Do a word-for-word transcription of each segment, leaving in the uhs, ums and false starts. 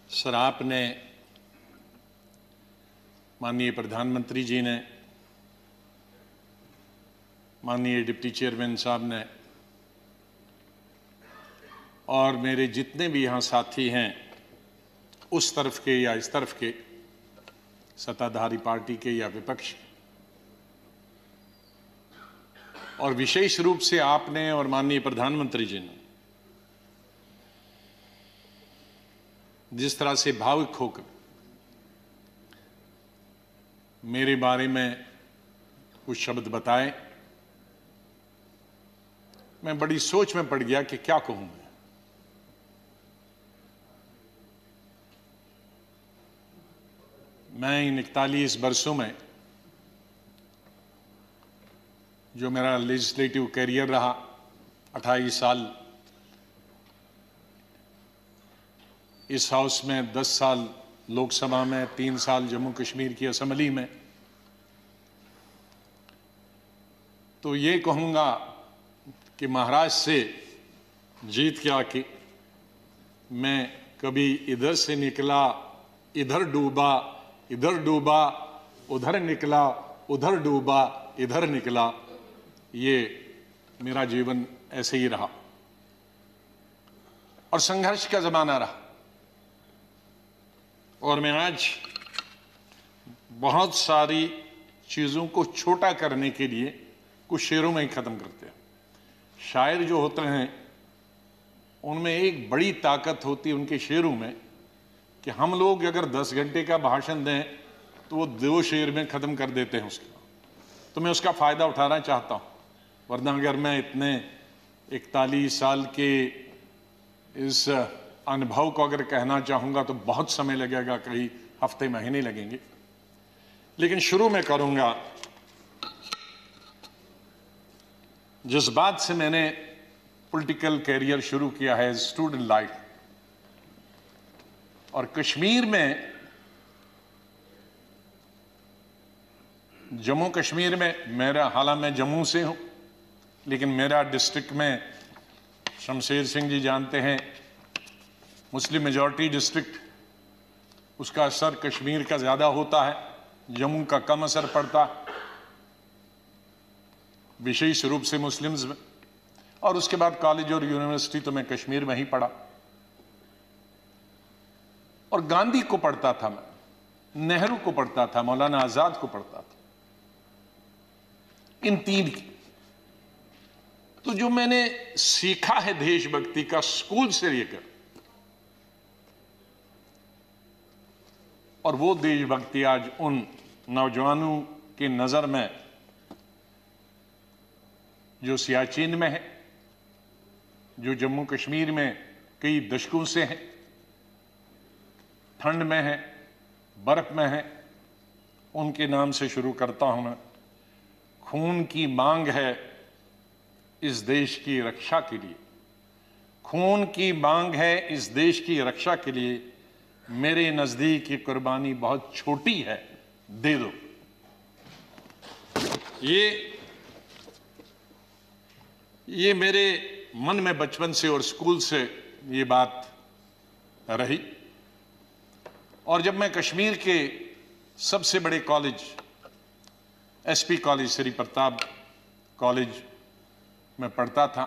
Sir, आपने, माननीय प्रधानमंत्री जी ने, माननीय डिप्टी चेयरमैन साहब ने और मेरे जितने भी यहाँ साथी हैं, उस तरफ के या इस तरफ के, सत्ताधारी पार्टी के या विपक्ष के, और विशेष रूप से आपने और माननीय प्रधानमंत्री जी ने जिस तरह से भावुक होकर मेरे बारे में कुछ शब्द बताए, मैं बड़ी सोच में पड़ गया कि क्या कहूं मैं। मैं इन इकतालीस वर्षों में जो मेरा लेजिस्लेटिव कैरियर रहा, अट्ठाईस साल इस हाउस में, दस साल लोकसभा में, तीन साल जम्मू कश्मीर की असेंबली में, तो ये कहूँगा कि महाराष्ट्र से जीत के आके मैं कभी इधर से निकला, इधर डूबा, इधर डूबा, उधर निकला, उधर डूबा, इधर निकला, ये मेरा जीवन ऐसे ही रहा और संघर्ष का जमाना रहा। और मैं आज बहुत सारी चीज़ों को छोटा करने के लिए कुछ शेरों में ही ख़त्म करते हैं। शायर जो होते हैं उनमें एक बड़ी ताकत होती है उनके शेरों में कि हम लोग अगर दस घंटे का भाषण दें तो वो दो शेर में ख़त्म कर देते हैं उसका। तो मैं उसका फ़ायदा उठाना चाहता हूँ, वरना अगर मैं इतने इकतालीस साल के इस अनुभव को अगर कहना चाहूँगा तो बहुत समय लगेगा, कई हफ्ते महीने लगेंगे। लेकिन शुरू में करूँगा जिस बात से मैंने पॉलिटिकल कैरियर शुरू किया है, स्टूडेंट लाइफ। और कश्मीर में, जम्मू कश्मीर में मेरा, हालांकि मैं जम्मू से हूँ, लेकिन मेरा डिस्ट्रिक्ट में, शमशेर सिंह जी जानते हैं, मुस्लिम मेजॉरिटी डिस्ट्रिक्ट, उसका असर कश्मीर का ज़्यादा होता है, जम्मू का कम असर पड़ता है, विशेष रूप से मुस्लिम्स में। और उसके बाद कॉलेज और यूनिवर्सिटी तो मैं कश्मीर में ही पढ़ा। और गांधी को पढ़ता था मैं, नेहरू को पढ़ता था, मौलाना आज़ाद को पढ़ता था, इन तीन की। तो जो मैंने सीखा है देशभक्ति का स्कूल से लेकर, और वो देशभक्ति आज उन नौजवानों की नजर में जो सियाचिन में है, जो जम्मू कश्मीर में कई दशकों से है, ठंड में है, बर्फ में है, उनके नाम से शुरू करता हूं मैं। खून की मांग है इस देश की रक्षा के लिए, खून की मांग है इस देश की रक्षा के लिए, मेरे नजदीक ये कुर्बानी बहुत छोटी है, दे दो। ये ये मेरे मन में बचपन से और स्कूल से ये बात रही। और जब मैं कश्मीर के सबसे बड़े college, SP college, Shri Pratap college में पढ़ता था,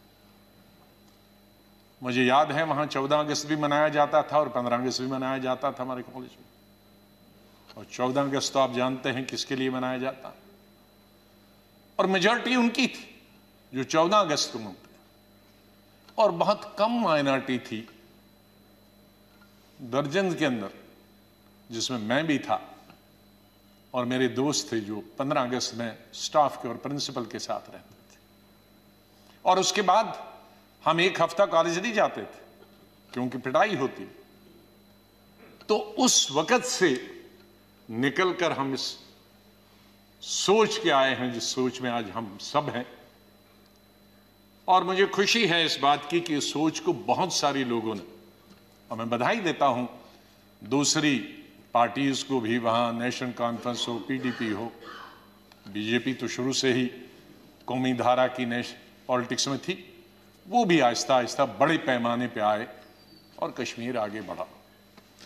मुझे याद है वहां चौदह अगस्त भी मनाया जाता था और पंद्रह अगस्त भी मनाया जाता था हमारे कॉलेज में। और चौदह अगस्त तो आप जानते हैं किसके लिए मनाया जाता, और मेजॉरिटी उनकी थी जो चौदह अगस्त को मनाते, और बहुत कम माइनॉरिटी थी, दर्जन के अंदर, जिसमें मैं भी था और मेरे दोस्त थे जो पंद्रह अगस्त में स्टाफ के और प्रिंसिपल के साथ रहते थे। और उसके बाद हम एक हफ्ता कॉलेज नहीं जाते थे क्योंकि पिटाई होती। तो उस वक्त से निकलकर हम इस सोच के आए हैं जिस सोच में आज हम सब हैं। और मुझे खुशी है इस बात की कि इस सोच को बहुत सारी लोगों ने, और मैं बधाई देता हूं दूसरी पार्टीज को भी, वहां नेशनल कॉन्फ्रेंस हो, पीडीपी हो, बीजेपी तो शुरू से ही कौमी धारा की नेश पॉलिटिक्स में थी, वो भी आहिस्ता आहिस्ता बड़े पैमाने पे आए और कश्मीर आगे बढ़ा।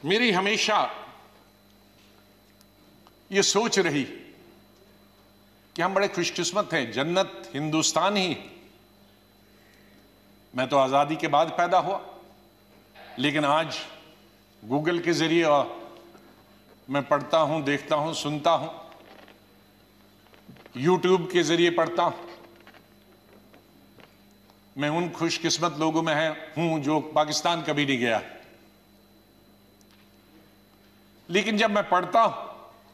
मेरी हमेशा ये सोच रही कि हम बड़े खुशकिस्मत हैं, जन्नत हिंदुस्तान ही। मैं तो आजादी के बाद पैदा हुआ, लेकिन आज गूगल के जरिए मैं पढ़ता हूं, देखता हूं, सुनता हूं, यूट्यूब के जरिए पढ़ता हूं। मैं उन खुशकिस्मत लोगों में है हूं जो पाकिस्तान कभी नहीं गया, लेकिन जब मैं पढ़ता हूं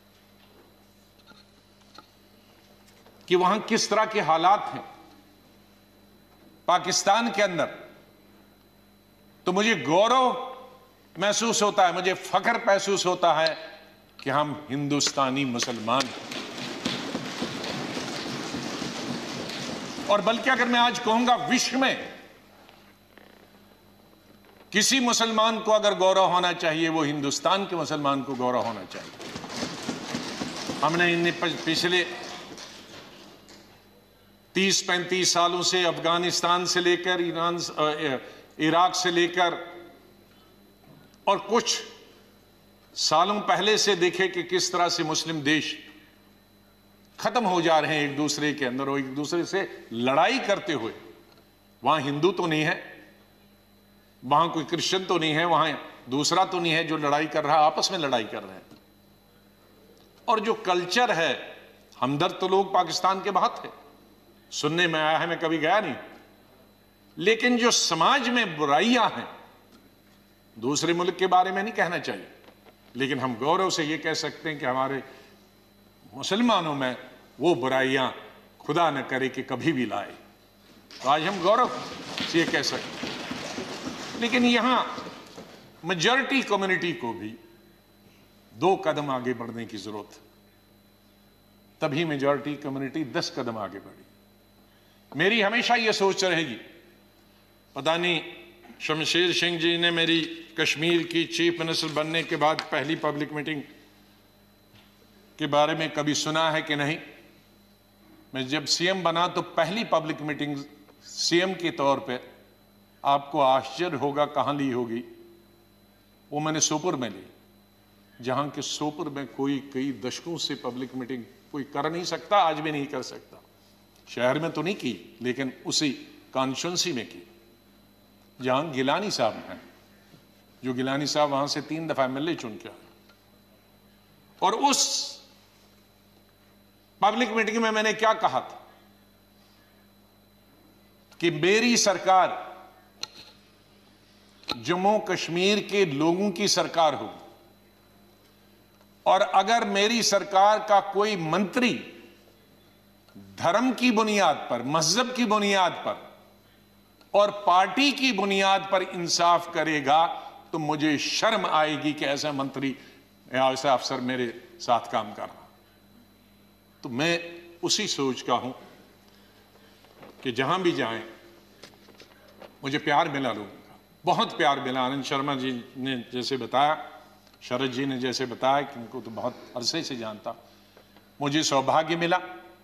कि वहां किस तरह के हालात हैं पाकिस्तान के अंदर, तो मुझे गौरव महसूस होता है, मुझे फख्र महसूस होता है कि हम हिंदुस्तानी मुसलमान हैं। और बल्कि अगर मैं आज कहूंगा विश्व में किसी मुसलमान को अगर गौरव होना चाहिए, वो हिंदुस्तान के मुसलमान को गौरव होना चाहिए। हमने इन पिछले तीस पैंतीस सालों से अफगानिस्तान से लेकर ईरान, इराक से लेकर और कुछ सालों पहले से देखे कि किस तरह से मुस्लिम देश खत्म हो जा रहे हैं एक दूसरे के अंदर और एक दूसरे से लड़ाई करते हुए। वहां हिंदू तो नहीं है, वहां कोई क्रिश्चियन तो नहीं है, वहां दूसरा तो नहीं है जो लड़ाई कर रहा, आपस में लड़ाई कर रहे हैं। और जो कल्चर है, हमदर्द तो लोग पाकिस्तान के बहुत है, सुनने में आया है, मैं कभी गया नहीं, लेकिन जो समाज में बुराइयां हैं, दूसरे मुल्क के बारे में नहीं कहना चाहिए, लेकिन हम गौरव से यह कह सकते हैं कि हमारे मुसलमानों में वो बुराइयां खुदा न करे कि कभी भी लाए। तो आज हम गौरव से ये कह सकते हैं। लेकिन यहां मेजॉरिटी कम्युनिटी को भी दो कदम आगे बढ़ने की जरूरत है, तभी मेजॉरिटी कम्युनिटी दस कदम आगे बढ़ी। मेरी हमेशा ये सोच रहेगी, पता नहीं शमशेर सिंह जी ने मेरी कश्मीर की चीफ मिनिस्टर बनने के बाद पहली पब्लिक मीटिंग के बारे में कभी सुना है कि नहीं। मैं जब सीएम बना तो पहली पब्लिक मीटिंग सीएम के तौर पे, आपको आश्चर्य होगा कहां ली होगी, वो मैंने सोपुर में ली, जहां के सोपुर में कोई कई दशकों से पब्लिक मीटिंग कोई कर नहीं सकता, आज भी नहीं कर सकता। शहर में तो नहीं की, लेकिन उसी कॉन्स्टिट्यूंसी में की जहां गिलानी साहब हैं, जो गिलानी साहब वहां से तीन दफा एमएलए चुन के आए। और उस पब्लिक मीटिंग में मैंने क्या कहा था कि मेरी सरकार जम्मू कश्मीर के लोगों की सरकार होगी, और अगर मेरी सरकार का कोई मंत्री धर्म की बुनियाद पर, मजहब की बुनियाद पर और पार्टी की बुनियाद पर इंसाफ करेगा तो मुझे शर्म आएगी कि ऐसा मंत्री या ऐसा अफसर मेरे साथ काम कर रहा। तो मैं उसी सोच का हूं कि जहां भी जाएं मुझे प्यार मिला लोगों का, बहुत प्यार मिला। आनंद शर्मा जी ने जैसे बताया, शरद जी ने जैसे बताया कि उनको तो बहुत अरसे से जानता, मुझे सौभाग्य मिला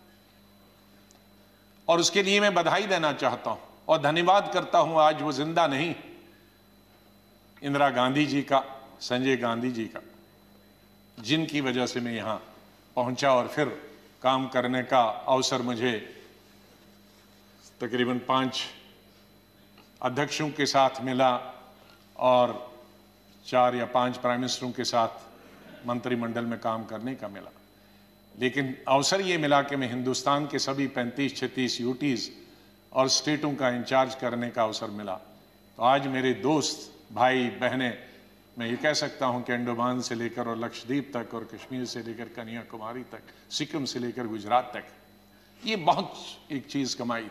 और उसके लिए मैं बधाई देना चाहता हूं और धन्यवाद करता हूं। आज वो जिंदा नहीं, इंदिरा गांधी जी का, संजय गांधी जी का, जिनकी वजह से मैं यहां पहुंचा और फिर काम करने का अवसर मुझे तकरीबन पांच अध्यक्षों के साथ मिला और चार या पांच प्राइम मिनिस्टरों के साथ मंत्रिमंडल में काम करने का मिला। लेकिन अवसर ये मिला कि मैं हिंदुस्तान के सभी पैंतीस छत्तीस यूटीज और स्टेटों का इंचार्ज करने का अवसर मिला। तो आज मेरे दोस्त भाई बहनें, मैं ये कह सकता हूं कि अंडमान से लेकर और लक्षद्वीप तक और कश्मीर से लेकर कन्याकुमारी तक, सिक्किम से लेकर गुजरात तक, ये बहुत एक चीज कमाई,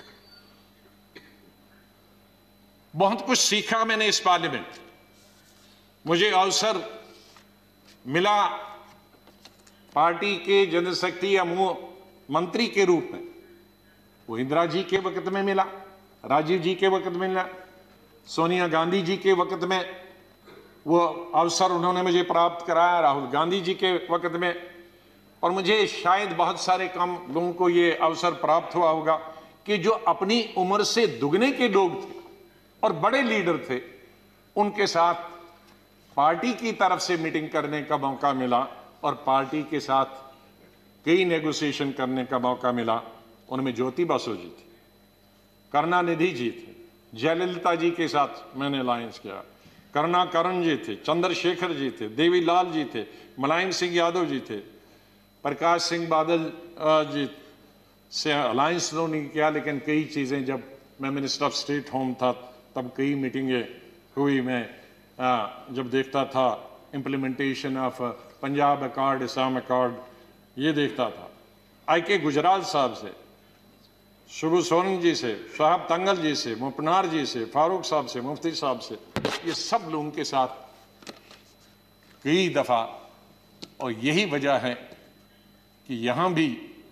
बहुत कुछ सीखा मैंने इस पार्लियामेंट। मुझे अवसर मिला पार्टी के जनशक्ति या मंत्री के रूप में, वो इंदिरा जी के वक्त में मिला, राजीव जी के वक्त में मिला, सोनिया गांधी जी के वक्त में वो अवसर उन्होंने मुझे प्राप्त कराया, राहुल गांधी जी के वक्त में, और मुझे शायद बहुत सारे कम लोगों को ये अवसर प्राप्त हुआ होगा कि जो अपनी उम्र से दुगने के लोग थे और बड़े लीडर थे, उनके साथ पार्टी की तरफ से मीटिंग करने का मौका मिला और पार्टी के साथ कई नेगोशिएशन करने का मौका मिला। उनमें ज्योति बासु जी थी, करुणानिधि जी थे, जयललिता जी के साथ मैंने अलायंस किया, करुणाकरण जी थे, चंद्रशेखर जी थे, देवीलाल जी थे, मुलायम सिंह यादव जी थे, प्रकाश सिंह बादल जी से अलायंस तो नहीं किया, लेकिन कई चीज़ें, जब मैं मिनिस्टर ऑफ स्टेट होम था तब कई मीटिंगें हुई। मैं आ, जब देखता था implementation of Punjab accord, Assam accord, ये देखता था। आई के गुजराल साहब से, शुभू सोरेन जी से, शहाब तंगल जी से, मुपनार जी से, फारूक साहब से, मुफ्ती साहब से, ये सब लोगों के साथ कई दफ़ा। और यही वजह है कि यहाँ भी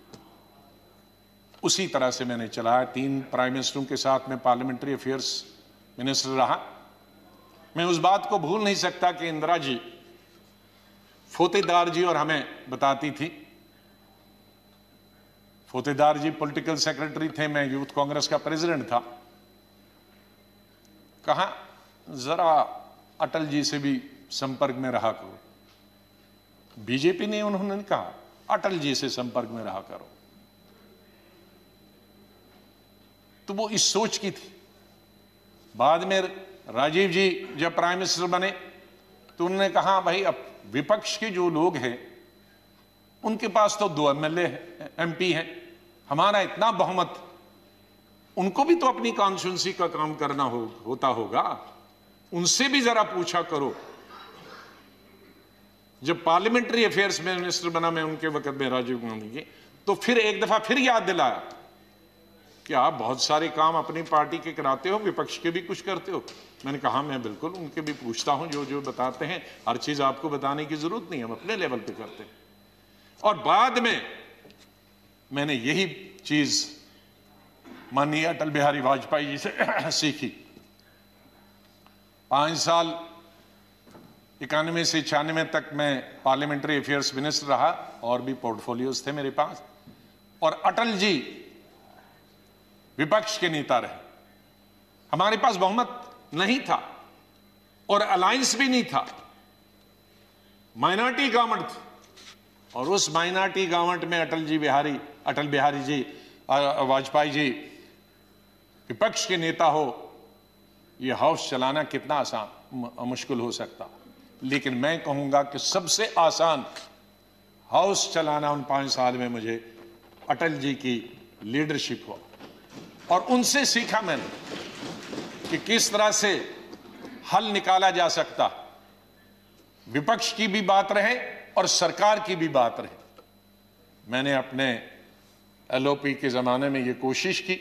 उसी तरह से मैंने चलाया। तीन प्राइम मिनिस्टरों के साथ मैं पार्लियामेंट्री अफेयर्स मिनिस्टर रहा। मैं उस बात को भूल नहीं सकता कि इंदिरा जी फोतेदार जी और हमें बताती थी। फोतेदार जी पॉलिटिकल सेक्रेटरी थे, मैं यूथ कांग्रेस का प्रेसिडेंट था। कहा जरा अटल जी से भी संपर्क में रहा करो। बीजेपी ने, उन्होंने कहा अटल जी से संपर्क में रहा करो। तो वो इस सोच की थी। बाद में राजीव जी जब प्राइम मिनिस्टर बने तो उन्होंने कहा भाई अब विपक्ष के जो लोग हैं उनके पास तो दो एमएलए हैं, एमपी हैं, हमारा इतना बहुमत, उनको भी तो अपनी कॉन्स्टिट्यूंसी का काम करना हो, होता होगा, उनसे भी जरा पूछा करो। जब पार्लियामेंट्री अफेयर्स में मिनिस्टर बना मैं उनके वक्त में राजीव गांधी के, तो फिर एक दफा फिर याद दिलाया कि आप बहुत सारे काम अपनी पार्टी के कराते हो, विपक्ष के भी कुछ करते हो। मैंने कहा मैं बिल्कुल उनके भी पूछता हूं, जो जो बताते हैं, हर चीज आपको बताने की जरूरत नहीं, हम अपने लेवल पे करते हैं। और बाद में मैंने यही चीज माननीय अटल बिहारी वाजपेयी जी से सीखी। पांच साल इक्यानवे से छियानवे तक मैं पार्लियामेंट्री अफेयर्स मिनिस्टर रहा और भी पोर्टफोलियोज थे मेरे पास। और अटल जी विपक्ष के नेता रहे, हमारे पास बहुमत नहीं था और अलायंस भी नहीं था, माइनॉरिटी गवर्नमेंट थी। और उस माइनॉरिटी गवर्नमेंट में अटल जी बिहारी अटल बिहारी जी वाजपेयी जी विपक्ष के नेता हो, यह हाउस चलाना कितना आसान मुश्किल हो सकता। लेकिन मैं कहूंगा कि सबसे आसान हाउस चलाना उन पांच साल में मुझे अटल जी की लीडरशिप हो। और उनसे सीखा मैंने कि किस तरह से हल निकाला जा सकता, विपक्ष की भी बात रहे और सरकार की भी बात रहे। मैंने अपने एलओपी के जमाने में यह कोशिश की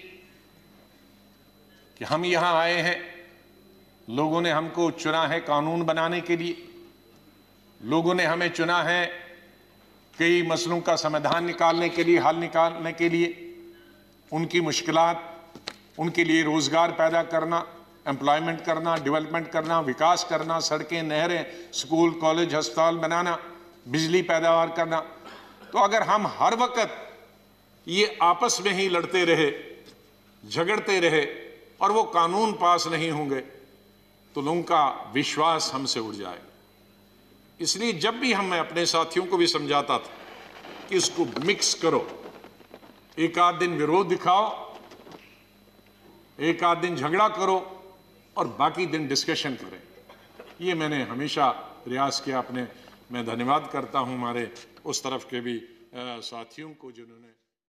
कि हम यहां आए हैं, लोगों ने हमको चुना है कानून बनाने के लिए, लोगों ने हमें चुना है कई मसलों का समाधान निकालने के लिए, हल निकालने के लिए, उनकी मुश्किलात, उनके लिए रोजगार पैदा करना, एम्प्लॉयमेंट करना, डेवलपमेंट करना, विकास करना, सड़कें, नहरें, स्कूल, कॉलेज, अस्पताल बनाना, बिजली पैदावार करना। तो अगर हम हर वक्त ये आपस में ही लड़ते रहे, झगड़ते रहे और वो कानून पास नहीं होंगे तो लोगों का विश्वास हमसे उड़ जाएगा। इसलिए जब भी हम मैं अपने साथियों को भी समझाता था कि इसको मिक्स करो, एक आध दिन विरोध दिखाओ, एक आध दिन झगड़ा करो और बाकी दिन डिस्कशन करें। ये मैंने हमेशा प्रयास किया अपने। मैं धन्यवाद करता हूं हमारे उस तरफ के भी साथियों को जिन्होंने